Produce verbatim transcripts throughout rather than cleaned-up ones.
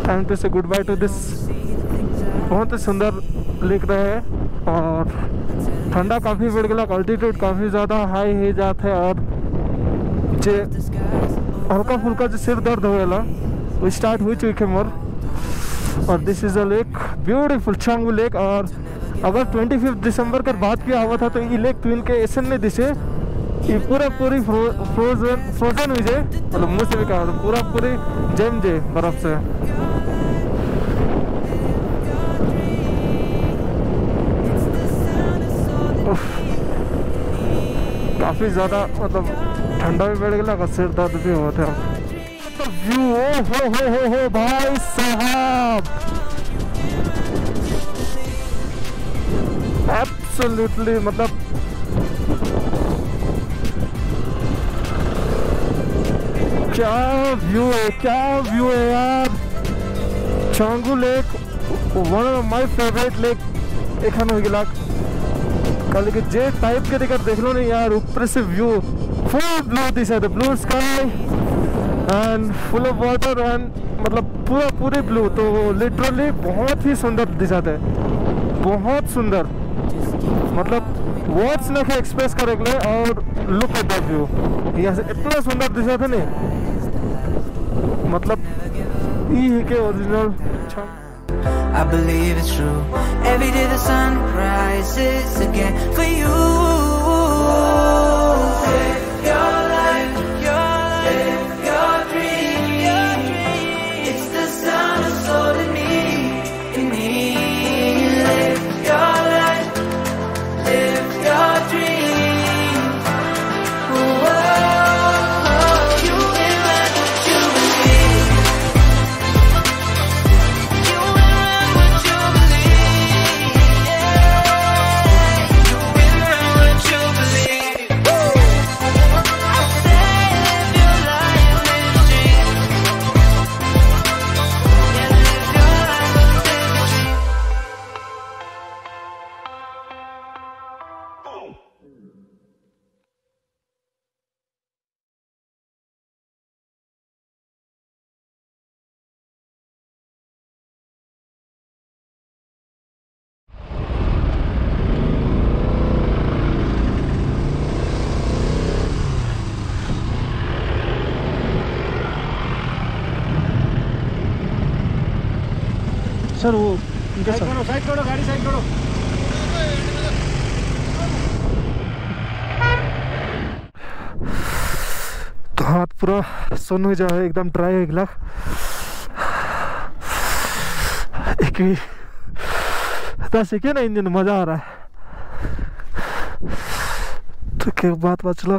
Time to say goodbye to this. बहुत ही सुंदर लेक रहे है और ठंडा काफ़ी बढ़ गया, अल्टीट्यूड काफ़ी ज़्यादा हाई हो जाते है और जे हल्का फुल्का जो सिर दर्द हो गया वो स्टार्ट हो चुकी है मोर। और this is a lake beautiful Changu lake. और अगर ट्वेंटी फिफ्थ दिसंबर का बात किया हुआ था तो ये लेक ट्विन के ऐसे नहीं दिसे, ये पूरा पूरी फ्रो, फ्रोजन फ्रोजन हुई जाए, मतलब मुँह से भी कहा था पूरा पूरी जम जाए बर्फ से। काफ़ी ज़्यादा मतलब ठंडा भी बढ़ गया, सिर दर्द भी हुआ था। व्यू ओ हो हो हो हो भाई साहब, एब्सोल्युटली मतलब क्या व्यू है, क्या व्यू है यार। Changu lake one of my favourite lake एखन हो गया कल के जे टाइप के दिक्कत देख लो नहीं यार। ऊपर से व्यू फुल ब्लू दिस है, blue sky and full of water and मतलब पूरा पूरे ब्लू, तो लिटरली बहुत ही सुंदर दिखाते है, बहुत सुंदर, मतलब वर्ड्स ना के एक्सप्रेस करेंगे। और लुक एट दैट व्यू, यहाँ से इतना सुंदर दिखा था नहीं, मतलब ये है कि original. I believe it's true. Every day the sun rises again for you. Live your life, your life, your dream, your dream. It's the sound of soul in me, in me. Live your life, live your dream. Whoa, you will learn what you believe. Sir वो side करो, side करो, गाड़ी side करो। तो हाथ पूरा सुन हो जाए, एकदम ड्राई हो गया। एक भी सीखे ना इंजन मजा आ रहा है। तो क्या बात बचल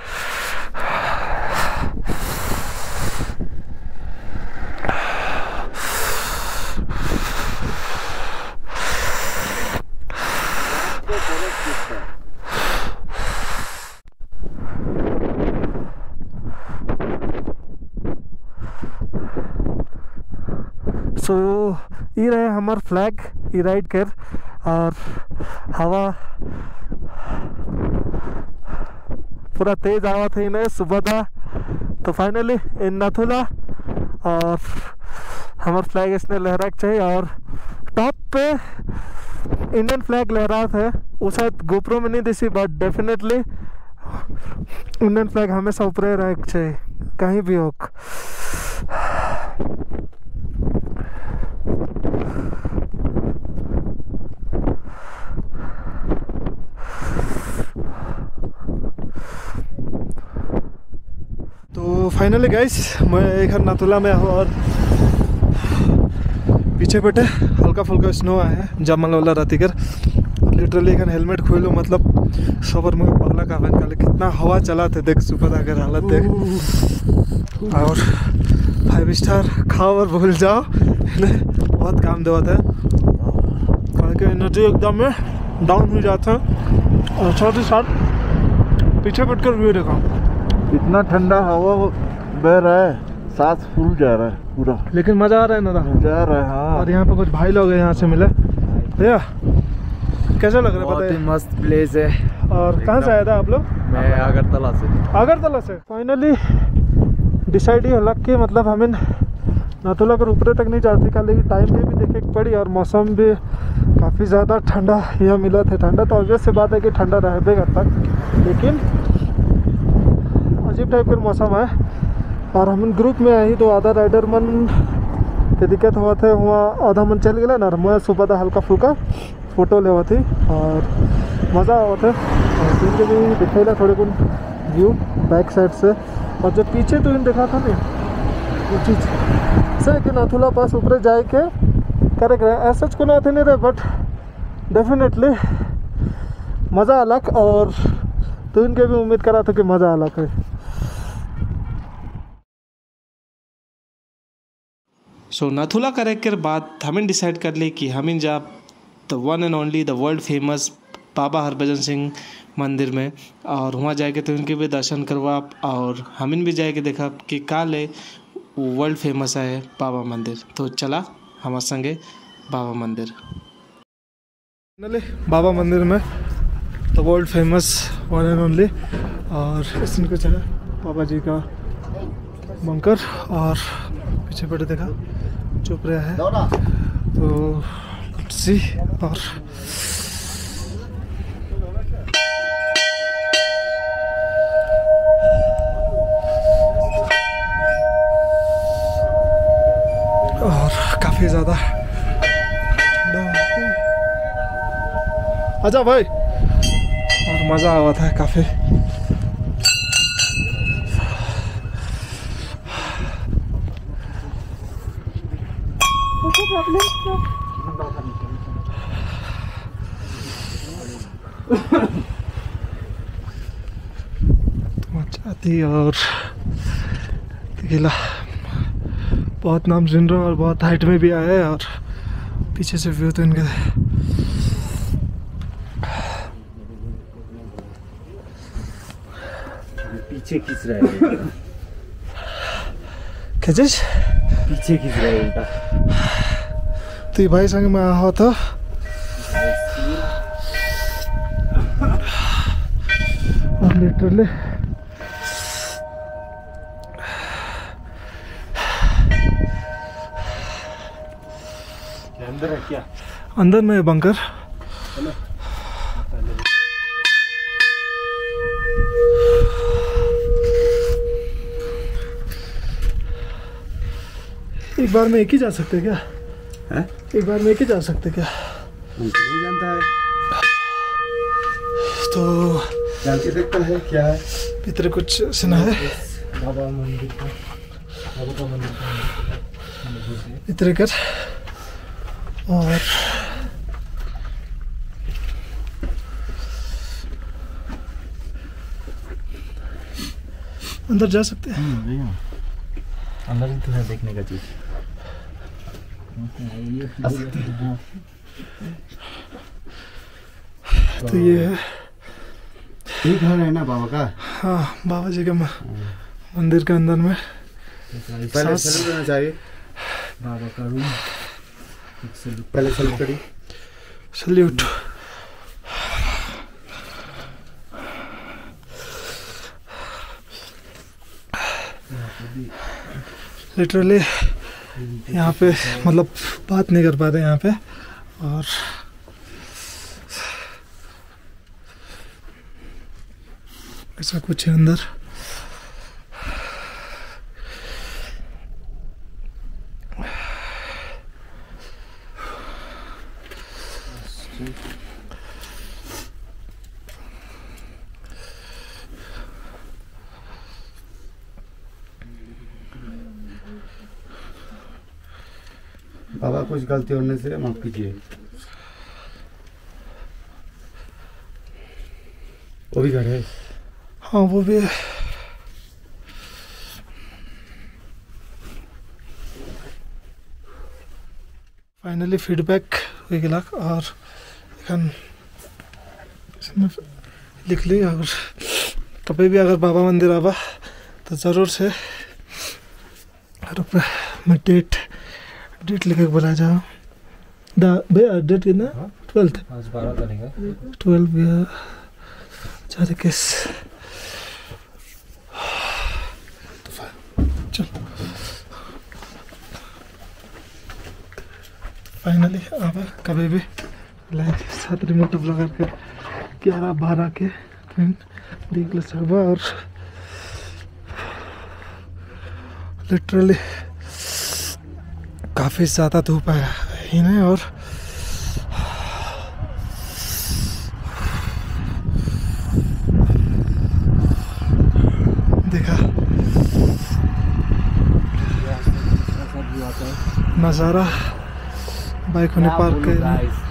सो so, ये रहे हमार फ्लैग ये राइड कर और हवा पूरा तेज आवा थे इन्हें सुबह था। तो फाइनली इन नाथुला और हमार फ्लैग इसने लहरा चाहिए और टॉप पे इंडियन फ्लैग लहरा है। वो शायद गोप्रो में नहीं दिसी बट डेफिनेटली इंडियन फ्लैग हमेशा ऊपर रह चाहिए कहीं भी हो। तो फाइनली गाइस मैं एक नाथुला में हूँ और पीछे पेटे हल्का फुल्का स्नो आया है जमल वाला राती कर। लिटरली एक हेलमेट खोलो मतलब सबर में पगला का बन गया। कितना हवा चला थे देख, सुपर अगर हालत देख। और फाइव स्टार खाओ और भूल जाओ, बहुत काम देवा था क्योंकि एनर्जी एकदम में डाउन हो जाता है। और साथ ही साथ पीछे बैठ कर व्यू देखा, इतना ठंडा हवा बह रहा है, सांस फूल जा रहा है पूरा, लेकिन मजा आ रहा है ना, मजा आ रहा है। हाँ। और यहाँ पे कुछ भाई लोग हैं यहाँ से मिले। भैया कैसा लग रहा है? बहुत ही मस्त प्लेस है। और कहाँ से आया था आप लोग? मैं अगरतला से। अगरतला से। फाइनली डिसाइड ही अलग के मतलब हमें नाथुला कर ऊपर तक नहीं जाती का, लेकिन टाइम पे भी देखे पड़ी और मौसम भी काफ़ी ज़्यादा ठंडा यहाँ मिला था। ठंडा तो ऑब्वियस सी बात है कि ठंडा रहेगा तक, लेकिन अजीब टाइप का मौसम है। और हम ग्रुप में आई तो आधा राइडर मन के दिक्कत हुआ थे, वहाँ आधा मन चल गया ना, मैं सुबह था हल्का फुल्का फोटो ले हुआ थी और मज़ा हुआ था। और तीन के भी दिखेगा थोड़े कुछ व्यू बैक साइड से, और जब पीछे तो इन देखा था ना वो चीज़ से कि नाथुला पास ऊपर जाए के करेक्ट रहे ऐसा को ना थे नहीं रहे, बट डेफिनेटली मज़ा अलग। और तो इनके भी उम्मीद करा था कि मज़ा अलग है। सो so, नाथुला करे के बाद हमें डिसाइड कर ले कि हमें जा the one and only the world famous Baba Harbhajan Singh मंदिर में, और वहाँ जाके तो उनके भी दर्शन करवा और हमें भी जाके देखा कि काल है वर्ल्ड फेमस है बाबा मंदिर। तो चला हमारे संगे बाबा मंदिर। बाबा मंदिर में the world famous one and only, और इस को चला बाबा जी का बंकर, और पीछे पड़े देखा चुप रहा है तो सी। और और काफी ज्यादा अच्छा भाई, और मजा आवा था काफी। चाहती और बहुत नाम सुन रहा हूँ और बहुत हाइट में भी आया है, और पीछे से व्यू तो इनके पीछे खींच रहा है खिंचिश पीछे खींच रहा है उल्टा। तो ये भाई संग में आया था और लिटरली अंदर है क्या? अंदर में बंकर। एक बार में एक ही जा सकते क्या? है? एक बार में एक ही जा सकते क्या? नहीं जानता है तो जान के देखता है क्या है भीतर कुछ सुना है बाबा मंदिर का बाबा का मंदिर भीतर कर। और अंदर जा सकते हैं। अंदर ही तो है देखने का चीज। तो ये है ये घर है ना बाबा का? हाँ, बाबा जी का मंदिर के अंदर में पहले सैल्यूट करना चाहिए बाबा का रूम। पहले सैल्यूट करिए। सैल्यूट। लिटरली यहाँ पे मतलब बात नहीं कर पाते यहाँ पे, और ऐसा कुछ है अंदर। बाबा कुछ गलती होने से माफ कीजिए। वो भी घर है? हाँ वो भी है। फाइनली फीडबैक हो गया और एखन इसमें लिख ली। और कभी भी अगर बाबा मंदिर आवा तो ज़रूर से ऊपर मैं डेट डेट लिख के बोला जाओ। दा भैया डेट कितना? ट्वेल्थ। आज बारह तारीख है। ट्वेल्व भैया चार इक्कीस। चल फाइनली अब कभी भी लाइक छतरी मोटप लगा के ग्यारह बारह के निकल सकबा। और लिटरली काफ़ी ज़्यादा धूप है ही नहीं। और देखा नज़ारा बाइक होने पार्क के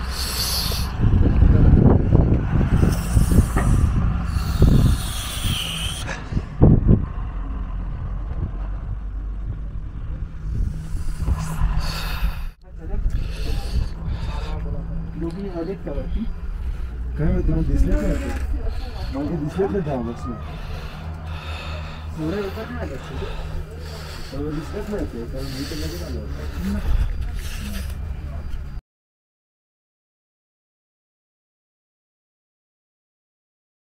काय माहिती मला दिसलेच नाही ते. मला दिसलेच नाही दहा बसून एवढं लवकर नाही आलं सर्व दिसलेच नाही ते कारण मी तर लगेच आलो.